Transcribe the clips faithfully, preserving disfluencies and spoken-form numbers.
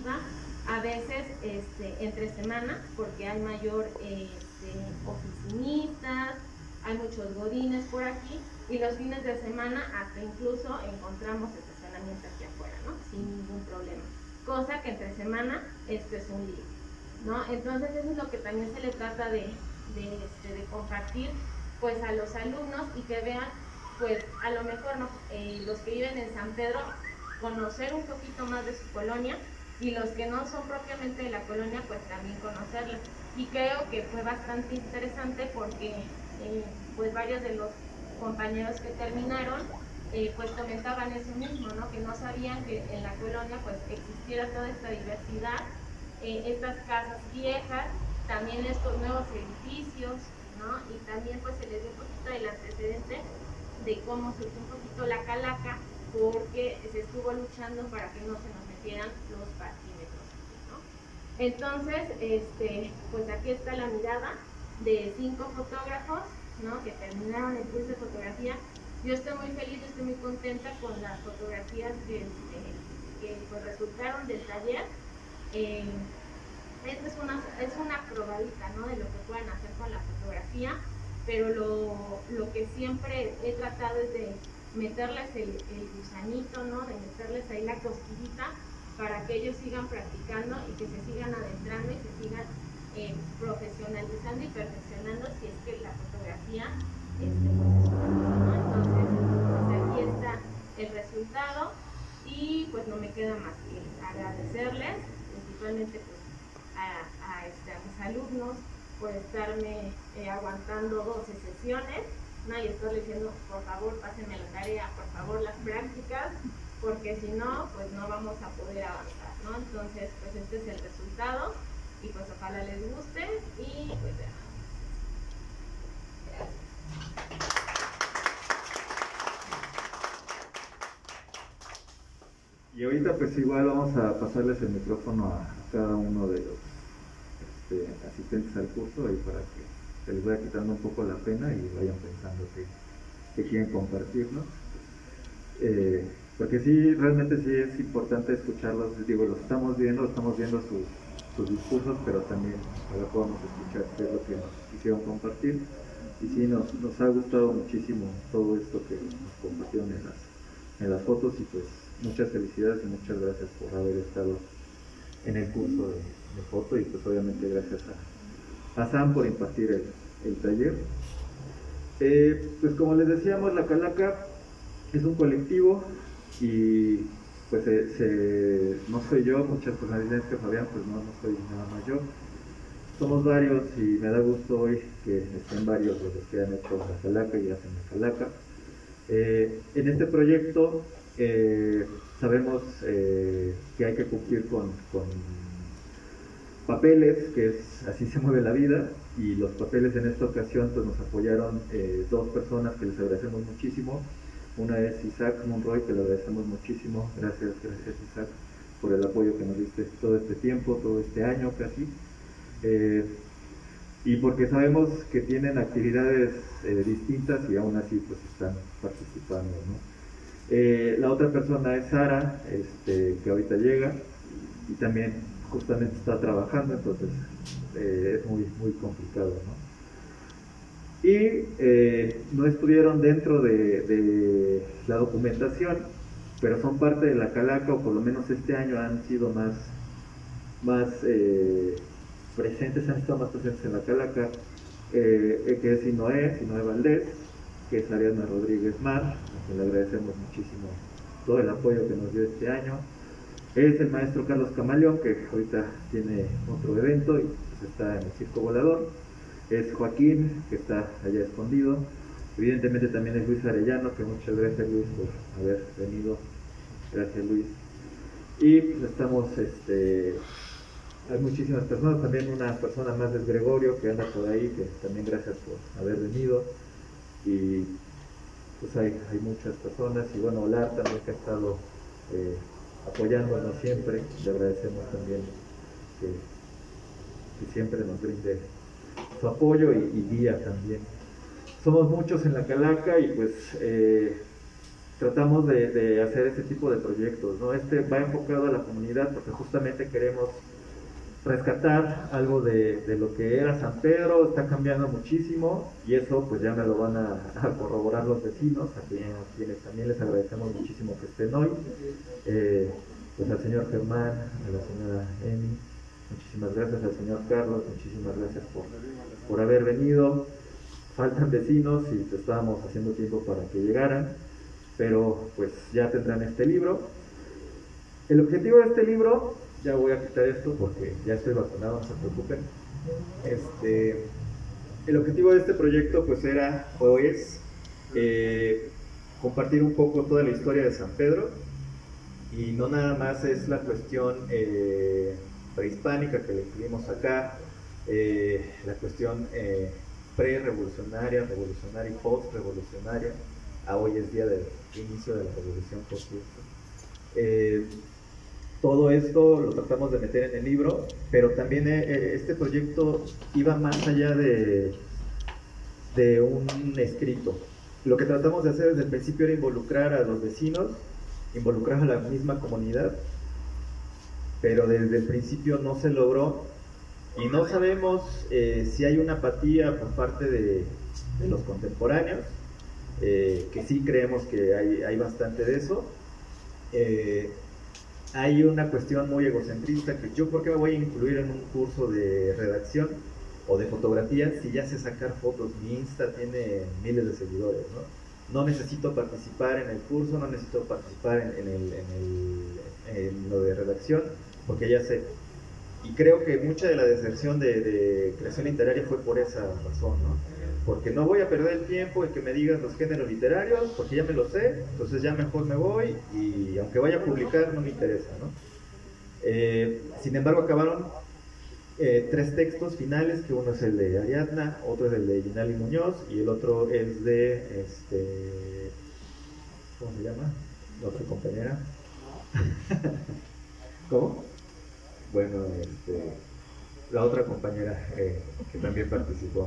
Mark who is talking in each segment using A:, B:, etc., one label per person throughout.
A: activa, a veces este, entre semana, porque hay mayor este, oficinistas, hay muchos godines por aquí, y los fines de semana hasta incluso encontramos estacionamiento aquí afuera, ¿no? Sin ningún problema. Cosa que entre semana esto es un lío, ¿no? Entonces eso es lo que también se le trata de, de, este, de compartir pues a los alumnos y que vean, pues a lo mejor ¿no? eh, los que viven en San Pedro, conocer un poquito más de su colonia, y los que no son propiamente de la colonia, pues también conocerla. Y creo que fue bastante interesante porque eh, pues varios de los compañeros que terminaron eh, pues comentaban eso mismo, ¿no? Que no sabían que en la colonia pues existiera toda esta diversidad, eh, estas casas viejas, también estos nuevos edificios, ¿no? Y también pues se les dio un poquito del antecedente de cómo surgió un poquito la calaca, porque se estuvo luchando para que no se nos metieran los parquímetros, ¿no? Entonces, este, pues aquí está la mirada de cinco fotógrafos, ¿no? Que terminaron el curso de fotografía. Yo estoy muy feliz, yo estoy muy contenta con las fotografías que, este, que pues, resultaron del taller. Eh, esta es una, es una probadita, ¿no? De lo que pueden hacer con la fotografía, pero lo, lo que siempre he tratado es de meterles el, el gusanito, ¿no? De meterles ahí la cosquillita para que ellos sigan practicando y que se sigan adentrando y se sigan eh, profesionalizando y perfeccionando si es que la fotografía este, pues es una cosa, ¿no? Entonces, pues aquí está el resultado y pues no me queda más que agradecerles, principalmente pues a, a, este, a mis alumnos por estarme eh, aguantando doce sesiones, ¿no? Y estarle diciendo, por favor, pásenme la tarea, por favor, las prácticas, porque si no, pues no vamos a poder avanzar, ¿no? Entonces, pues este es el resultado, y pues ojalá les guste, y pues ya. Gracias.
B: Y ahorita pues igual vamos a pasarles el micrófono a cada uno de los este, asistentes al curso, y para que se les vaya quitando un poco la pena y vayan pensando que, que quieren compartirnos. Eh, porque sí, realmente sí es importante escucharlos, digo, los estamos viendo, estamos viendo sus, sus discursos, pero también ahora podemos escuchar qué es lo que nos quisieron compartir. Y sí, nos, nos ha gustado muchísimo todo esto que nos compartieron en las, en las fotos, y pues muchas felicidades y muchas gracias por haber estado en el curso de, de foto, y pues obviamente gracias a, a Sam por impartir el, el taller. Eh, pues como les decíamos, la Calaca es un colectivo, y pues se, se, no soy yo, muchas personas dicen que Fabián, pues no, no soy nada más yo. Somos varios, y me da gusto hoy que estén varios de los que han hecho la Calaca y hacen la Calaca. Eh, en este proyecto eh, sabemos eh, que hay que cumplir con, con papeles, que es así se mueve la vida, y los papeles en esta ocasión pues nos apoyaron eh, dos personas que les agradecemos muchísimo. Una es Isaac Monroy, que le agradecemos muchísimo. Gracias, gracias Isaac, por el apoyo que nos diste todo este tiempo, todo este año casi. Eh, y porque sabemos que tienen actividades eh, distintas y aún así pues están participando, ¿no? Eh, la otra persona es Sara, este, que ahorita llega y también justamente está trabajando, entonces eh, es muy, muy complicado, ¿no? Y eh, no estuvieron dentro de, de la documentación, pero son parte de la Calaca, o por lo menos este año han sido más, más eh, presentes, han estado más presentes en la Calaca, eh, que es Sinoé, Sinoé Valdés, que es Ariadna Rodríguez Mar, a quien le agradecemos muchísimo todo el apoyo que nos dio este año. Es el maestro Carlos Camaleón, que ahorita tiene otro evento y pues está en el Circo Volador. Es Joaquín, que está allá escondido. Evidentemente también es Luis Arellano, que muchas gracias Luis por haber venido. Gracias Luis. Y pues estamos, este, hay muchísimas personas, también una persona más es Gregorio, que anda por ahí, que también gracias por haber venido. Y pues hay, hay muchas personas, y bueno, Olar también, que ha estado eh, apoyándonos siempre. Le agradecemos también que, que siempre nos brinde su apoyo y, y guía también. Somos muchos en la Calaca, y pues eh, tratamos de, de hacer este tipo de proyectos, ¿no? Este va enfocado a la comunidad porque justamente queremos rescatar algo de, de lo que era San Pedro. Está cambiando muchísimo y eso pues ya me lo van a, a corroborar los vecinos, a quienes, a quienes también les agradecemos muchísimo que estén hoy, eh, pues al señor Germán, a la señora Emi, muchísimas gracias, al señor Carlos, muchísimas gracias por, por haber venido. Faltan vecinos y te estábamos haciendo tiempo para que llegaran, pero pues ya tendrán este libro. El objetivo de este libro, ya voy a quitar esto porque ya estoy vacunado, no se preocupen. Este, el objetivo de este proyecto pues era, o es, eh, compartir un poco toda la historia de San Pedro, y no nada más es la cuestión eh, prehispánica que le incluimos acá, eh, la cuestión eh, pre-revolucionaria, revolucionaria y post-revolucionaria. A hoy es día del inicio de la revolución, por cierto. Eh, Todo esto lo tratamos de meter en el libro, pero también eh, este proyecto iba más allá de, de un escrito. Lo que tratamos de hacer desde el principio era involucrar a los vecinos, involucrar a la misma comunidad, pero desde el principio no se logró y no sabemos eh, si hay una apatía por parte de, de los contemporáneos, eh, que sí creemos que hay, hay bastante de eso. Eh, Hay una cuestión muy egocentrista que yo, ¿por qué me voy a incluir en un curso de redacción o de fotografía si ya sé sacar fotos? Mi Insta tiene miles de seguidores, ¿no? No necesito participar en el curso, no necesito participar en, en, el, en, el, en lo de redacción, porque ya sé. Y creo que mucha de la deserción de, de creación literaria fue por esa razón, ¿no? Porque no voy a perder el tiempo en que me digas los géneros literarios, porque ya me lo sé, entonces ya mejor me voy, y aunque vaya a publicar no me interesa, ¿no? Eh, sin embargo, acabaron eh, tres textos finales, que uno es el de Ariadna, otro es el de Ginali Muñoz, y el otro es de, este, ¿cómo se llama? La otra compañera. ¿Cómo? Bueno, este, la otra compañera eh, que también participó.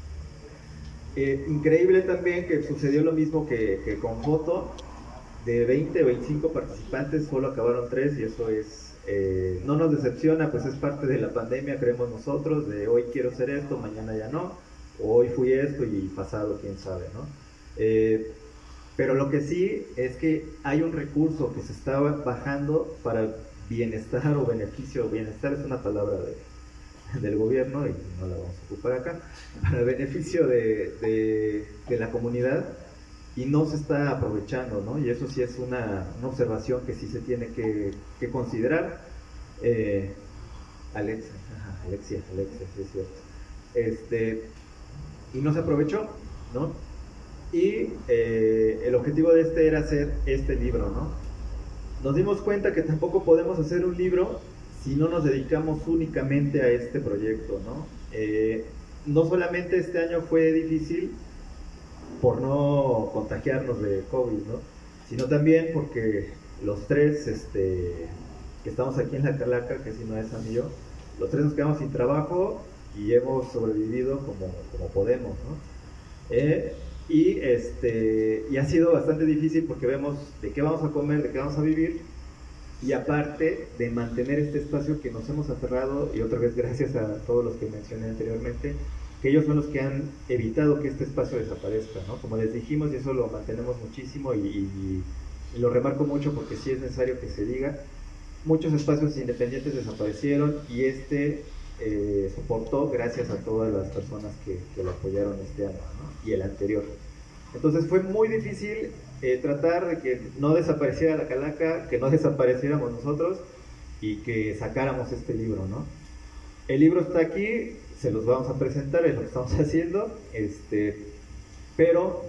B: Eh, increíble también que sucedió lo mismo que, que con Foto. De veinte o veinticinco participantes solo acabaron tres, y eso es eh, no nos decepciona, pues es parte de la pandemia, creemos nosotros, de hoy quiero hacer esto, mañana ya no, o hoy fui esto y pasado quién sabe, ¿no? Eh, pero lo que sí es que hay un recurso que se está bajando para bienestar o beneficio. Bienestar es una palabra de del gobierno y no la vamos a ocupar acá, para beneficio de, de, de la comunidad, y no se está aprovechando, ¿no? Y eso sí es una, una observación que sí se tiene que, que considerar. eh, Alexa, ajá, Alexia, Alexia, sí es cierto, este, y no se aprovechó, ¿no? Y eh, el objetivo de este era hacer este libro, ¿no? Nos dimos cuenta que tampoco podemos hacer un libro si no nos dedicamos únicamente a este proyecto, ¿no? Eh, no solamente este año fue difícil por no contagiarnos de COVID, ¿no? Sino también porque los tres este, que estamos aquí en la Calaca, que si no es Sam y yo, los tres nos quedamos sin trabajo y hemos sobrevivido como, como podemos, ¿no? Eh, y, este, y ha sido bastante difícil porque vemos de qué vamos a comer, de qué vamos a vivir, y aparte de mantener este espacio que nos hemos aferrado, y otra vez gracias a todos los que mencioné anteriormente, que ellos son los que han evitado que este espacio desaparezca, ¿no? Como les dijimos, y eso lo mantenemos muchísimo, y, y, y lo remarco mucho porque sí es necesario que se diga, muchos espacios independientes desaparecieron, y este eh, soportó gracias a todas las personas que, que lo apoyaron este año, ¿no? Y el anterior. Entonces fue muy difícil eh, tratar de que no desapareciera la Calaca, que no desapareciéramos nosotros, y que sacáramos este libro, ¿no? El libro está aquí, se los vamos a presentar, es lo que estamos haciendo, este, pero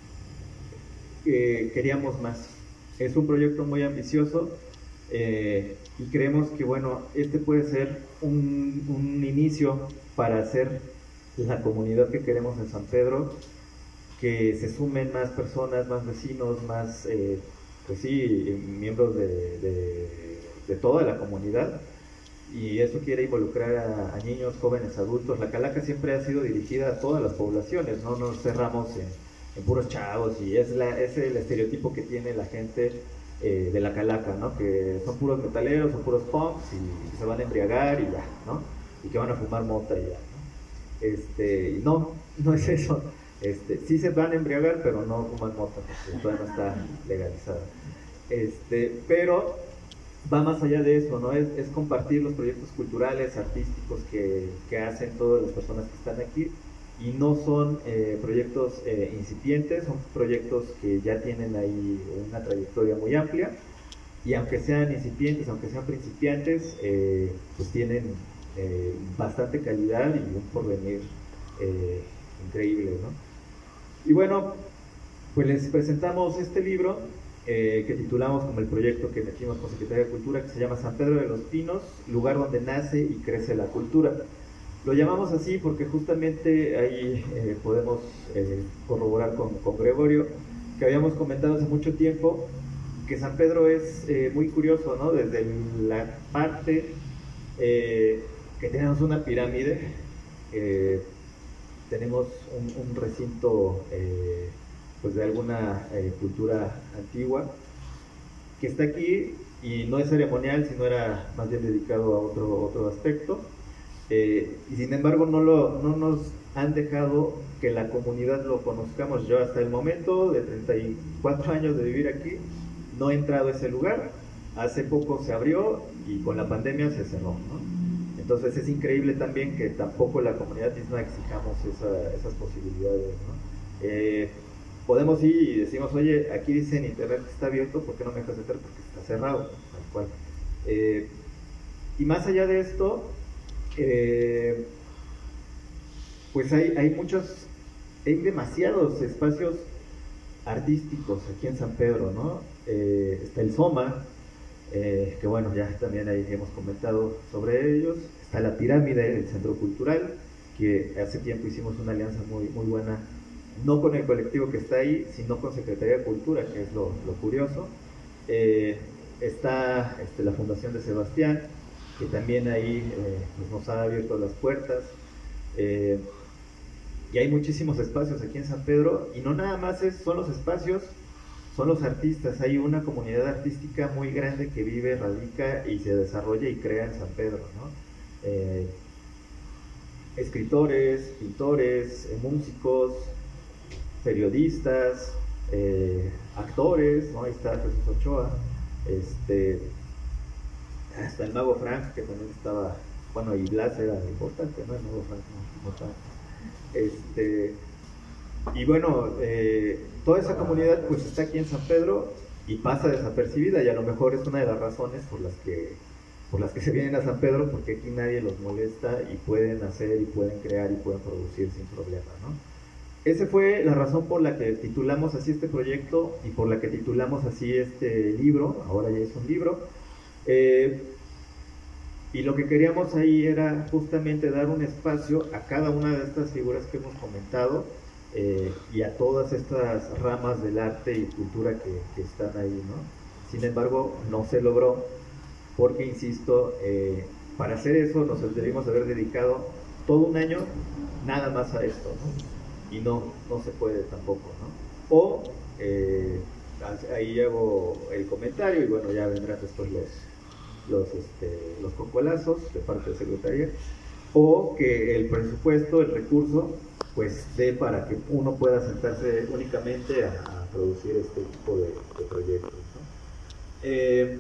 B: eh, queríamos más. Es un proyecto muy ambicioso, eh, y creemos que, bueno, este puede ser un, un inicio para hacer la comunidad que queremos en San Pedro, que se sumen más personas, más vecinos, más, eh, pues sí, miembros de, de, de toda la comunidad, y eso quiere involucrar a, a niños, jóvenes, adultos. La Calaca siempre ha sido dirigida a todas las poblaciones, no nos cerramos en, en puros chavos, y es, la, es el estereotipo que tiene la gente eh, de la calaca, ¿no? Que son puros metaleros, son puros punks y, y se van a embriagar y ya, ¿no? Y que van a fumar mota y ya, ¿no? Este, no, no es eso. Este, sí se van a embriagar, pero no fuman mota, porque todavía no está legalizada. Este, pero va más allá de eso, ¿no? Es, es compartir los proyectos culturales, artísticos que, que hacen todas las personas que están aquí, y no son eh, proyectos eh, incipientes, son proyectos que ya tienen ahí una trayectoria muy amplia, y aunque sean incipientes, aunque sean principiantes, eh, pues tienen eh, bastante calidad y un porvenir eh, increíble, ¿no? Y bueno, pues les presentamos este libro eh, que titulamos como el proyecto que metimos con Secretaría de Cultura, que se llama San Pedro de los Pinos, lugar donde nace y crece la cultura. Lo llamamos así porque justamente ahí eh, podemos eh, corroborar con, con Gregorio, que habíamos comentado hace mucho tiempo, que San Pedro es eh, muy curioso, ¿no? Desde la parte eh, que tenemos una pirámide, eh, tenemos un, un recinto eh, pues de alguna eh, cultura antigua que está aquí, y no es ceremonial, sino era más bien dedicado a otro, otro aspecto. Eh, y sin embargo no, lo, no nos han dejado que la comunidad lo conozcamos. Yo hasta el momento de treinta y cuatro años de vivir aquí no he entrado a ese lugar. Hace poco se abrió y con la pandemia se cerró, ¿no? Entonces es increíble también que tampoco la comunidad misma exijamos esa, esas posibilidades, ¿no? Eh, podemos ir y decimos, oye, aquí dice en internet que está abierto, ¿por qué no me dejas entrar? Porque está cerrado, tal cual. Eh, y más allá de esto, Eh, pues hay, hay muchos, hay demasiados espacios artísticos aquí en San Pedro, ¿no? Eh, está el Soma, eh, que bueno, ya también ahí hemos comentado sobre ellos. Está la Pirámide, el Centro Cultural, que hace tiempo hicimos una alianza muy, muy buena, no con el colectivo que está ahí, sino con Secretaría de Cultura, que es lo, lo curioso. Eh, está este, la Fundación de Sebastián, que también ahí eh, pues nos ha abierto las puertas, eh, y hay muchísimos espacios aquí en San Pedro, y no nada más es, son los espacios, son los artistas. Hay una comunidad artística muy grande que vive, radica y se desarrolla y crea en San Pedro, ¿no? Eh, escritores, pintores, eh, músicos, periodistas, eh, actores, ¿no? Ahí está Jesús Ochoa, este... hasta el Mago Frank, que también estaba, bueno, y Blas era importante, ¿no? El Mago Frank no, no tanto. Este, y bueno, eh, toda esa comunidad pues está aquí en San Pedro y pasa desapercibida, y a lo mejor es una de las razones por las que por las que se vienen a San Pedro, porque aquí nadie los molesta y pueden hacer y pueden crear y pueden producir sin problema, ¿no? Esa fue la razón por la que titulamos así este proyecto y por la que titulamos así este libro. Ahora ya es un libro. Eh, y lo que queríamos ahí era justamente dar un espacio a cada una de estas figuras que hemos comentado, eh, y a todas estas ramas del arte y cultura que, que están ahí, ¿no? Sin embargo, no se logró porque, insisto, eh, para hacer eso nos debimos haber dedicado todo un año nada más a esto, ¿no? Y no, no se puede tampoco, ¿no? O eh, ahí hago el comentario y bueno, ya vendrán después los los, este, los cocolazos de parte de Secretaría, o que el presupuesto, el recurso, pues dé para que uno pueda sentarse únicamente a, a producir este tipo de, de proyectos, ¿no? Eh,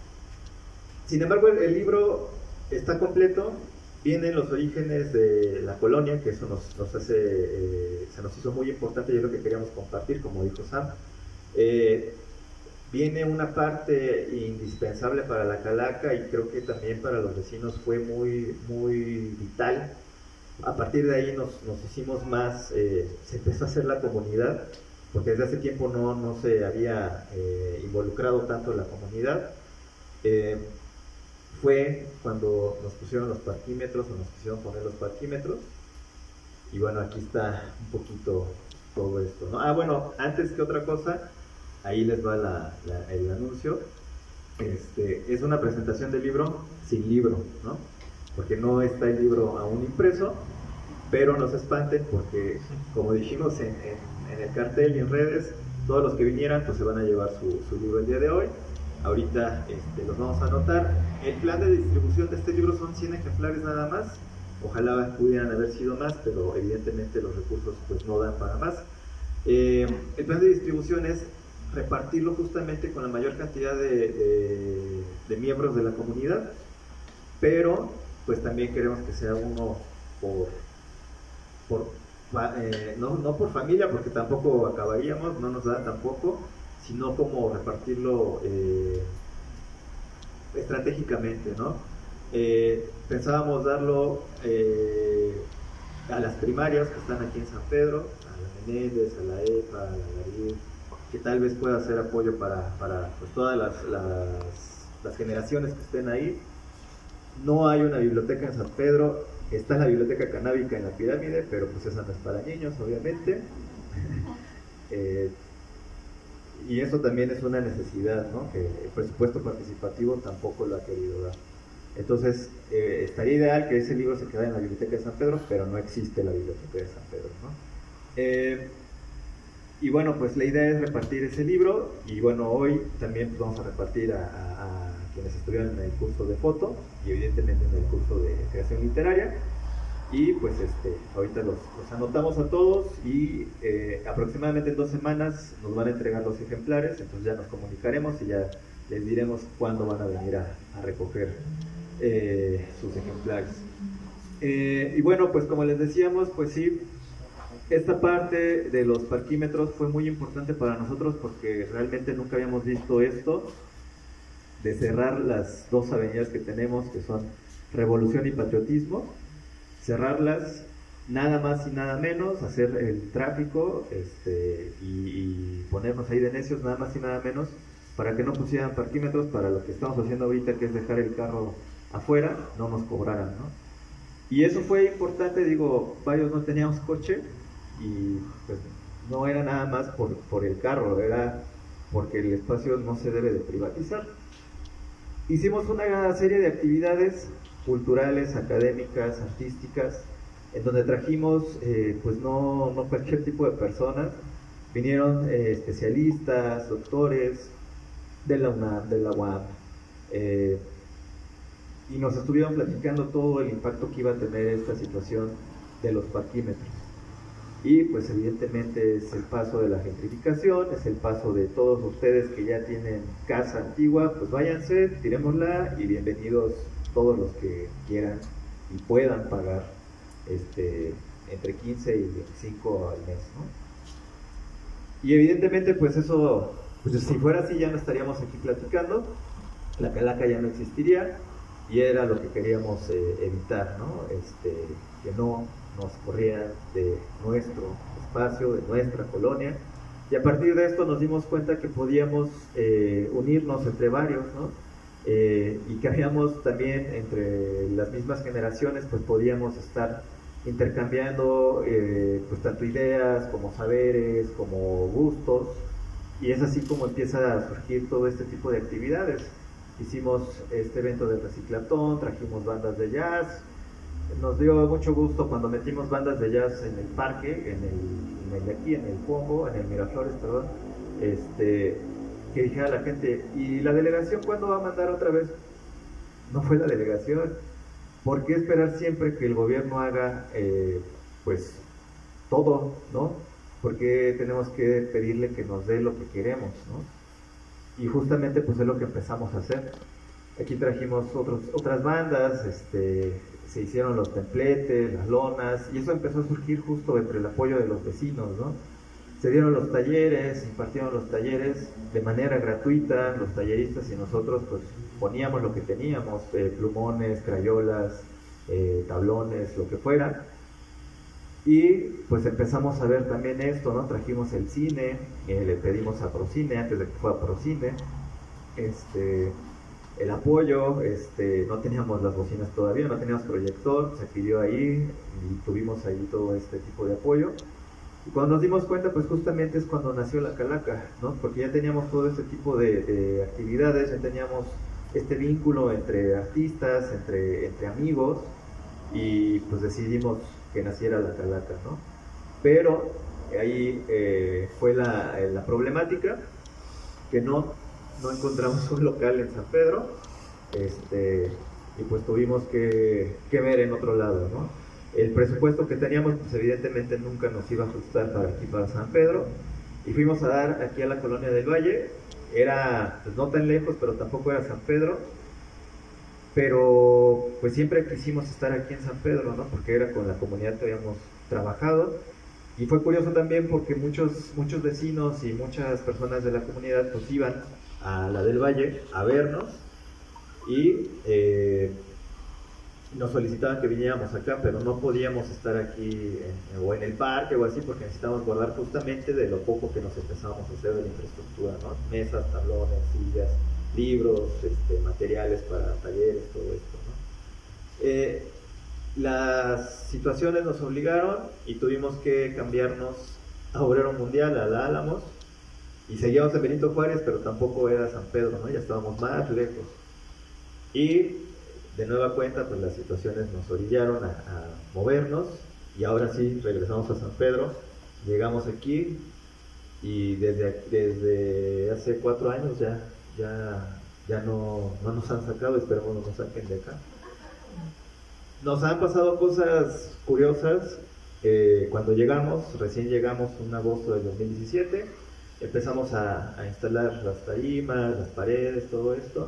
B: sin embargo, el, el libro está completo, vienen los orígenes de la colonia, que eso nos, nos hace, eh, se nos hizo muy importante y es lo que queríamos compartir, como dijo Sam. Eh, Viene una parte indispensable para la calaca, y creo que también para los vecinos fue muy, muy vital. A partir de ahí nos, nos hicimos más, eh, se empezó a hacer la comunidad, porque desde hace tiempo no, no se había eh, involucrado tanto la comunidad. Eh, fue cuando nos pusieron los parquímetros, o nos quisieron poner los parquímetros, y bueno, aquí está un poquito todo esto, ¿no? Ah, bueno, antes que otra cosa, ahí les va la, la, el anuncio. Este, es una presentación del libro sin libro, ¿no? Porque no está el libro aún impreso, pero no se espanten porque, como dijimos en, en en el cartel y en redes. Todos los que vinieran pues se van a llevar su, su libro el día de hoy. Ahorita este, los vamos a anotar. El plan de distribución de este libro son cien ejemplares nada más. Ojalá pudieran haber sido más, pero evidentemente los recursos pues no dan para más. Eh, el plan de distribución es repartirlo justamente con la mayor cantidad de, de, de miembros de la comunidad, pero pues también queremos que sea uno por, por eh, no, no por familia, porque tampoco acabaríamos, no nos da tampoco, sino como repartirlo eh, estratégicamente, ¿no? Eh, pensábamos darlo eh, a las primarias que están aquí en San Pedro, a la Menéndez, a la E P A, a la Gabriel, que tal vez pueda ser apoyo para, para pues, todas las, las, las generaciones que estén ahí. No hay una biblioteca en San Pedro, está la biblioteca canábica en la pirámide, pero pues esa no es para niños, obviamente. eh, y eso también es una necesidad, ¿no? Que el presupuesto participativo tampoco lo ha querido dar. Entonces, eh, estaría ideal que ese libro se quedara en la biblioteca de San Pedro, pero no existe la biblioteca de San Pedro, ¿no? Eh, y bueno, pues la idea es repartir ese libro, y bueno, hoy también pues, vamos a repartir a, a, a quienes estuvieron en el curso de foto, y evidentemente en el curso de creación literaria, y pues este, ahorita los, los anotamos a todos, y eh, aproximadamente en dos semanas nos van a entregar los ejemplares, entonces ya nos comunicaremos y ya les diremos cuándo van a venir a, a recoger eh, sus ejemplares. Eh, y bueno, pues como les decíamos, pues sí, esta parte de los parquímetros fue muy importante para nosotros porque realmente nunca habíamos visto esto, de cerrar las dos avenidas que tenemos, que son Revolución y Patriotismo, cerrarlas nada más y nada menos, hacer el tráfico este, y, y ponernos ahí de necios, nada más y nada menos, para que no pusieran parquímetros, para lo que estamos haciendo ahorita, que es dejar el carro afuera, no nos cobraran, ¿no? Y eso fue importante, digo, varios no teníamos coche, y pues no era nada más por, por el carro, era porque el espacio no se debe de privatizar. Hicimos una serie de actividades culturales, académicas, artísticas, en donde trajimos eh, pues no, no cualquier tipo de personas, vinieron eh, especialistas, doctores de la UNAM, de la U A M, eh, y nos estuvieron platicando todo el impacto que iba a tener esta situación de los parquímetros. Y pues evidentemente es el paso de la gentrificación, es el paso de todos ustedes que ya tienen casa antigua, pues váyanse, tirémosla y bienvenidos todos los que quieran y puedan pagar este, entre quince y veinticinco al mes, ¿no? Y evidentemente pues eso, pues si fuera así ya no estaríamos aquí platicando, la calaca ya no existiría y era lo que queríamos eh, evitar, ¿no? Este, que no nos corrieran de nuestro espacio, de nuestra colonia, y a partir de esto nos dimos cuenta que podíamos eh, unirnos entre varios, ¿no? Eh, y que habíamos también entre las mismas generaciones, pues podíamos estar intercambiando eh, pues tanto ideas como saberes, como gustos, y es así como empieza a surgir todo este tipo de actividades. Hicimos este evento del reciclatón, trajimos bandas de jazz. Nos dio mucho gusto cuando metimos bandas de jazz en el parque, en el, en el de aquí, en el Pombo, en el Miraflores, perdón, este, que dijera la gente, ¿y la delegación cuándo va a mandar otra vez? No fue la delegación. ¿Por qué esperar siempre que el gobierno haga, eh, pues, todo, ¿no? ¿Por qué tenemos que pedirle que nos dé lo que queremos, ¿no? Y justamente, pues, es lo que empezamos a hacer. Aquí trajimos otros, otras bandas, este... se hicieron los templetes, las lonas, y eso empezó a surgir justo entre el apoyo de los vecinos, ¿no? Se dieron los talleres, impartieron los talleres de manera gratuita, los talleristas y nosotros pues poníamos lo que teníamos, eh, plumones, crayolas, eh, tablones, lo que fuera, y pues empezamos a ver también esto, ¿no? Trajimos el cine, eh, le pedimos a Procine, antes de que fuera Procine, este... el apoyo, este, no teníamos las bocinas todavía, no teníamos proyector, se pidió ahí y tuvimos ahí todo este tipo de apoyo. Y cuando nos dimos cuenta, pues justamente es cuando nació la Calaca, ¿no? Porque ya teníamos todo este tipo de, de actividades, ya teníamos este vínculo entre artistas, entre, entre amigos, y pues decidimos que naciera la Calaca, ¿no? Pero ahí eh, fue la, la problemática, que no, no encontramos un local en San Pedro, este, y pues tuvimos que, que ver en otro lado, ¿no? El presupuesto que teníamos, pues evidentemente nunca nos iba a ajustar para aquí, para San Pedro, y fuimos a dar aquí a la Colonia del Valle. Era pues no tan lejos, pero tampoco era San Pedro, pero pues siempre quisimos estar aquí en San Pedro, ¿no? Porque era con la comunidad que habíamos trabajado, y fue curioso también porque muchos, muchos vecinos y muchas personas de la comunidad pues iban a la del Valle a vernos, y eh, nos solicitaban que viniéramos acá, pero no podíamos estar aquí en, o en el parque o así, porque necesitábamos guardar justamente de lo poco que nos empezábamos a hacer de la infraestructura, ¿no? Mesas, tablones, sillas, libros, este, materiales para talleres, todo esto, ¿no? Eh, las situaciones nos obligaron y tuvimos que cambiarnos a Obrero Mundial, a la Álamos, y seguíamos en Benito Juárez, pero tampoco era San Pedro, ¿no? Ya estábamos más lejos. Y de nueva cuenta, pues las situaciones nos orillaron a, a movernos, y ahora sí regresamos a San Pedro. Llegamos aquí y desde, desde hace cuatro años ya, ya, ya no, no nos han sacado, esperemos no nos saquen de acá. Nos han pasado cosas curiosas. Eh, cuando llegamos, recién llegamos en agosto del dos mil diecisiete, empezamos a, a instalar las tarimas, las paredes, todo esto,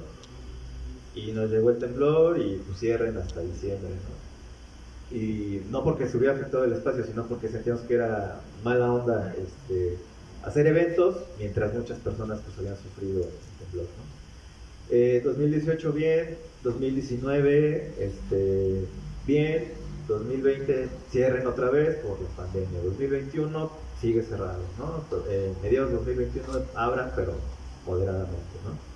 B: y nos llegó el temblor y pues cierren hasta diciembre, ¿no? Y no porque se hubiera afectado el espacio, sino porque sentíamos que era mala onda este, hacer eventos mientras muchas personas pues habían sufrido el temblor, ¿no? Eh, dos mil dieciocho bien, dos mil diecinueve este, bien, dos mil veinte cierren otra vez por la pandemia, dos mil veintiuno sigue cerrado, ¿no? Eh, mediados de dos mil veintiuno abran, pero moderadamente, ¿no?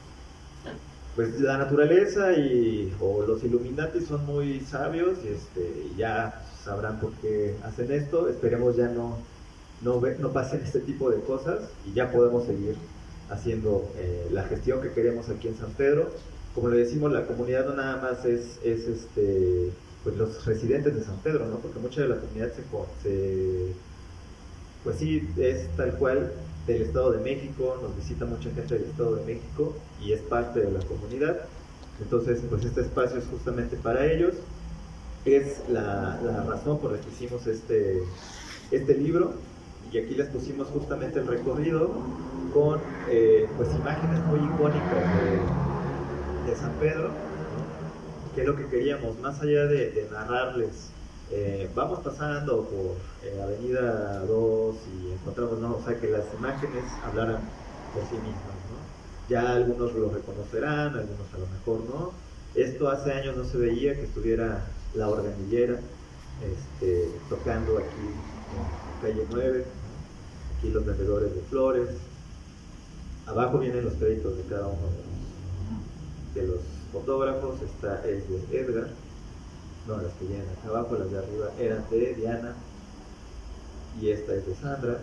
B: Pues la naturaleza y, o los Illuminati son muy sabios y este, ya sabrán por qué hacen esto. Esperemos ya no, no, ve, no pasen este tipo de cosas y ya podemos seguir haciendo eh, la gestión que queremos aquí en San Pedro. Como le decimos, la comunidad no nada más es, es este, pues los residentes de San Pedro, ¿no? Porque mucha de la comunidad se, se pues sí, es tal cual del Estado de México, nos visita mucha gente del Estado de México y es parte de la comunidad. Entonces, pues este espacio es justamente para ellos. Es la, la razón por la que hicimos este, este libro, y aquí les pusimos justamente el recorrido con eh, pues imágenes muy icónicas de, de San Pedro, ¿no? Que es lo que queríamos, más allá de, de narrarles. Eh, vamos pasando por eh, Avenida dos y encontramos, ¿no? O sea, que las imágenes hablaran por sí mismas, ¿no? Ya algunos lo reconocerán, algunos a lo mejor no. Esto hace años no se veía, que estuviera la organillera este, tocando aquí en calle nueve, ¿no? Aquí los vendedores de flores. Abajo vienen los créditos de cada uno de los, de los fotógrafos. Esta es de Edgar. No, las que vienen acá abajo, las de arriba eran de Diana, y esta es de Sandra.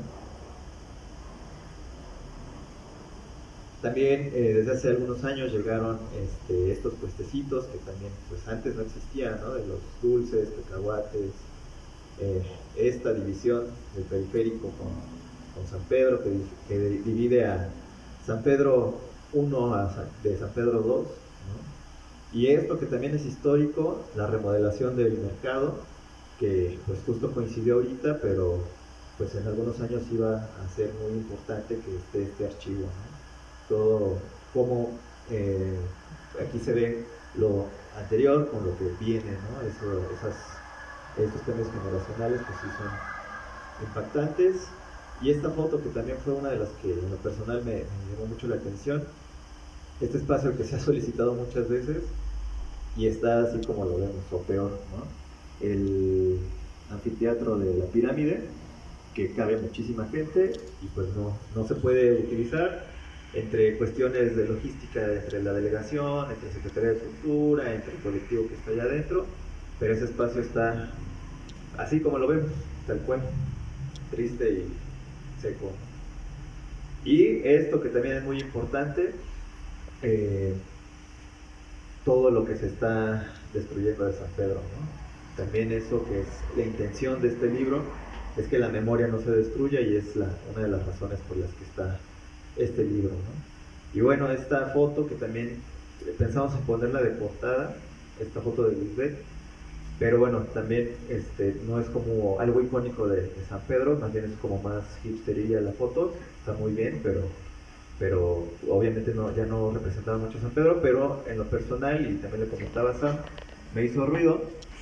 B: También eh, desde hace algunos años llegaron este, estos puestecitos que también pues antes no existían, ¿no? De los dulces, cacahuates, eh, esta división del periférico con, con San Pedro, que, que divide a San Pedro uno a San, de San Pedro dos, ¿no? Y esto que también es histórico, la remodelación del mercado, que pues justo coincidió ahorita, pero pues en algunos años iba a ser muy importante que esté este archivo, ¿no? Todo como eh, aquí se ve lo anterior con lo que viene, ¿no? Eso, esas, estos cambios generacionales pues sí son impactantes. Y esta foto, que también fue una de las que en lo personal me, me llamó mucho la atención, este espacio que se ha solicitado muchas veces y está así como lo vemos, o peor, ¿no? El anfiteatro de la pirámide, que cabe muchísima gente y pues no, no se puede utilizar entre cuestiones de logística, entre la delegación, entre Secretaría de Cultura, entre el colectivo que está allá adentro, pero ese espacio está así como lo vemos, tal cual, triste y seco. Y esto que también es muy importante, Eh, todo lo que se está destruyendo de San Pedro, ¿no? También eso que es la intención de este libro, es que la memoria no se destruya, y es la, una de las razones por las que está este libro, ¿no? Y bueno, esta foto que también pensamos en ponerla de portada, esta foto de Lisbeth, pero bueno, también este, no es como algo icónico de, de San Pedro, más bien es como más hipstería la foto, está muy bien, pero, pero obviamente no, ya no representaba mucho a San Pedro, pero en lo personal, y también le comentaba a Sam, me hizo ruido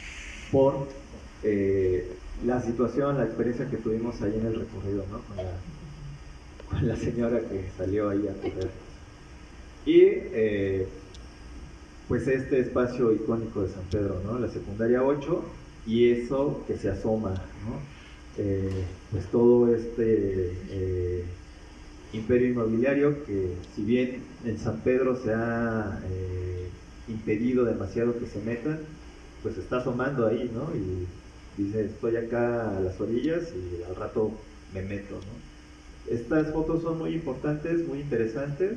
B: por eh, la situación, la experiencia que tuvimos ahí en el recorrido, ¿no? Con la, con la señora que salió ahí a correr. Y eh, pues este espacio icónico de San Pedro, ¿no? La secundaria ocho, y eso que se asoma, ¿no? Eh, pues todo este eh, imperio inmobiliario que, si bien en San Pedro se ha eh, impedido demasiado que se metan, pues está asomando ahí, ¿no? Y dice, estoy acá a las orillas y al rato me meto, ¿no? Estas fotos son muy importantes, muy interesantes,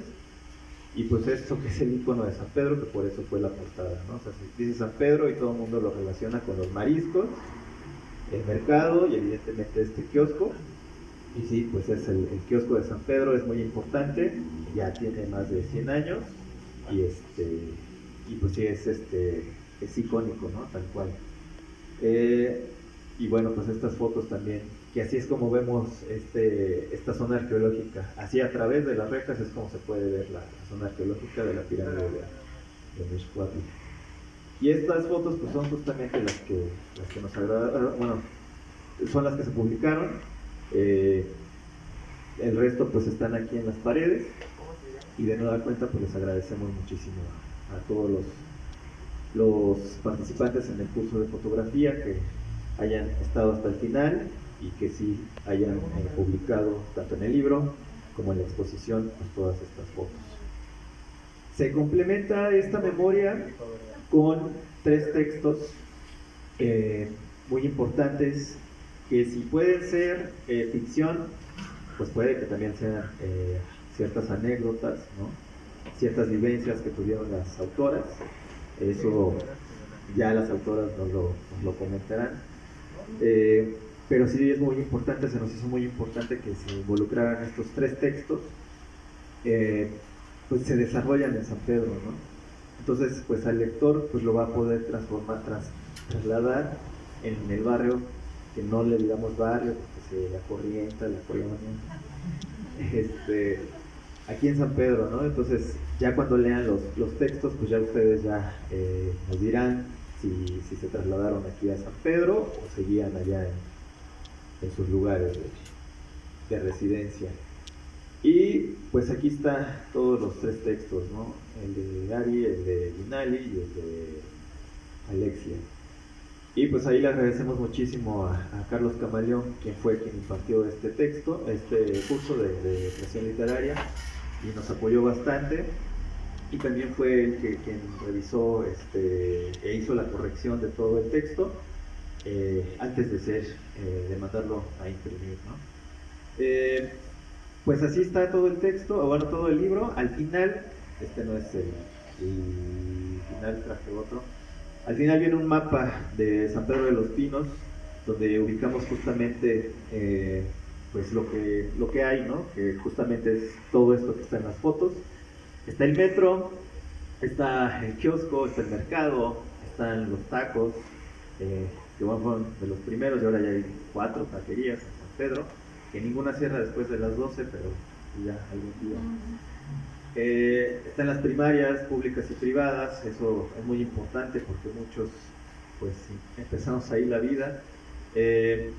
B: y pues esto que es el icono de San Pedro, que por eso fue la portada, ¿no? O sea, dice San Pedro y todo el mundo lo relaciona con los mariscos, el mercado y evidentemente este kiosco. Y sí, pues es el, el kiosco de San Pedro, es muy importante, ya tiene más de cien años, y este y pues sí es este es icónico, ¿no? Tal cual. Eh, y bueno, pues estas fotos también, que así es como vemos este, esta zona arqueológica, así a través de las rejas es como se puede ver la, la zona arqueológica de la pirámide de, de Mixcoatl. Y estas fotos pues son justamente las que, las que nos agradaron, bueno, son las que se publicaron. Eh, el resto pues están aquí en las paredes, y de nueva cuenta pues les agradecemos muchísimo a, a todos los, los participantes en el curso de fotografía que hayan estado hasta el final, y que sí hayan eh, publicado tanto en el libro como en la exposición pues, todas estas fotos. Se complementa esta memoria con tres textos eh, muy importantes, que si pueden ser eh, ficción, pues puede que también sean eh, ciertas anécdotas, ¿no? Ciertas vivencias que tuvieron las autoras. Eso ya las autoras nos lo, nos lo comentarán. Eh, pero sí es muy importante, se nos hizo muy importante que se involucraran estos tres textos, eh, pues se desarrollan en San Pedro, ¿no? Entonces, pues al lector pues lo va a poder transformar, tras, trasladar en el barrio, que no le digamos barrio, porque se la corrienta, la colonia, este, aquí en San Pedro, ¿no? Entonces, ya cuando lean los, los textos, pues ya ustedes ya eh, nos dirán si, si se trasladaron aquí a San Pedro o seguían allá en, en sus lugares de, de residencia. Y pues aquí están todos los tres textos, ¿no? El de Ari, el de Vinali y el de Alexia. Y pues ahí le agradecemos muchísimo a, a Carlos Camaleón, quien fue quien impartió este texto, este curso de, de creación literaria, y nos apoyó bastante. Y también fue el que, quien revisó este, e hizo la corrección de todo el texto eh, antes de ser, eh, de mandarlo a imprimir, ¿no? Eh, pues así está todo el texto, o bueno, todo el libro. Al final, este no es el, el final, traje otro. Al final viene un mapa de San Pedro de los Pinos, donde ubicamos justamente eh, pues lo que, lo que hay, ¿no? Que justamente es todo esto que está en las fotos. Está el metro, está el kiosco, está el mercado, están los tacos, eh, que bueno, fueron de los primeros, y ahora ya hay cuatro taquerías en San Pedro, que ninguna cierra después de las doce, pero ya algún día. Eh, están las primarias públicas y privadas, eso es muy importante porque muchos pues empezamos ahí la vida. Eh,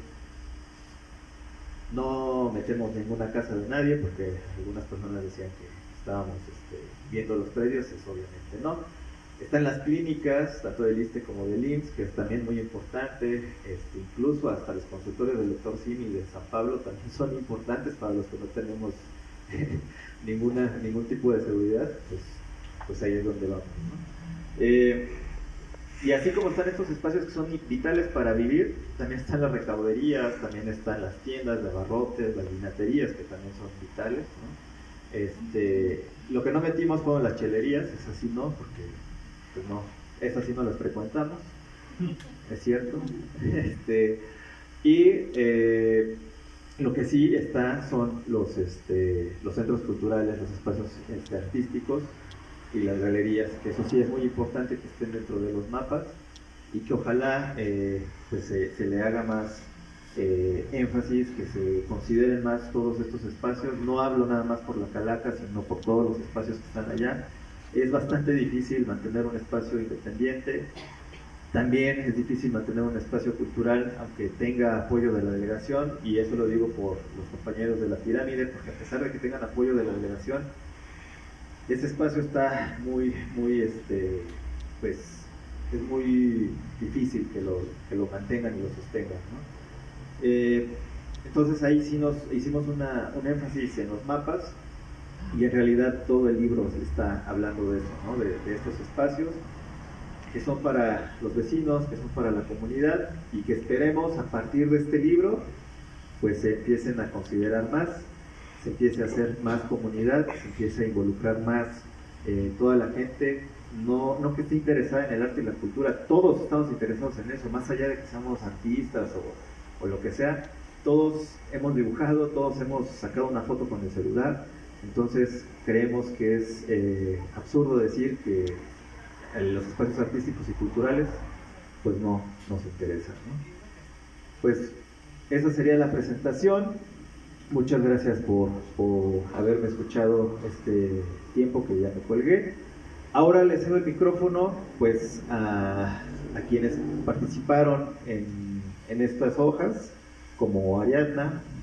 B: no metemos ninguna casa de nadie porque algunas personas decían que estábamos este, viendo los predios, eso obviamente no. Están las clínicas, tanto del ISSSTE como del I M S S, que es también muy importante, este, incluso hasta los consultorios del doctor Simi y de San Pablo también son importantes para los que no tenemos ninguna, ningún tipo de seguridad, pues, pues ahí es donde vamos, ¿no? Eh, y así como están estos espacios que son vitales para vivir, también están las recauderías, también están las tiendas de abarrotes, las vinaterías, que también son vitales, ¿no? Este, lo que no metimos fueron las chelerías, esas sí no, porque pues no, esas sí no las frecuentamos, es cierto. Este, Y eh, lo que sí está son los, este, los centros culturales, los espacios este, artísticos y las galerías, que eso sí es muy importante que estén dentro de los mapas y que ojalá eh, pues se, se le haga más eh, énfasis, que se consideren más todos estos espacios. No hablo nada más por la Calaca, sino por todos los espacios que están allá. Es bastante difícil mantener un espacio independiente. También es difícil mantener un espacio cultural aunque tenga apoyo de la delegación, y eso lo digo por los compañeros de la pirámide, porque a pesar de que tengan apoyo de la delegación, ese espacio está muy, muy, este, pues, es muy difícil que lo, que lo mantengan y lo sostengan, ¿no? Eh, entonces ahí sí nos hicimos una, un énfasis en los mapas, y en realidad todo el libro se está hablando de eso, ¿no? de, de estos espacios que son para los vecinos, que son para la comunidad, y que esperemos a partir de este libro pues se empiecen a considerar más, se empiece a hacer más comunidad, se empiece a involucrar más eh, toda la gente, no, no que esté interesada en el arte y la cultura, todos estamos interesados en eso, más allá de que seamos artistas o, o lo que sea, todos hemos dibujado, todos hemos sacado una foto con el celular, entonces creemos que es eh, absurdo decir que los espacios artísticos y culturales pues no nos interesan, ¿no? Pues esa sería la presentación. Muchas gracias por, por haberme escuchado este tiempo que ya me colgué. Ahora les cedo el micrófono pues a, a quienes participaron en, en estas hojas, como Ariadna,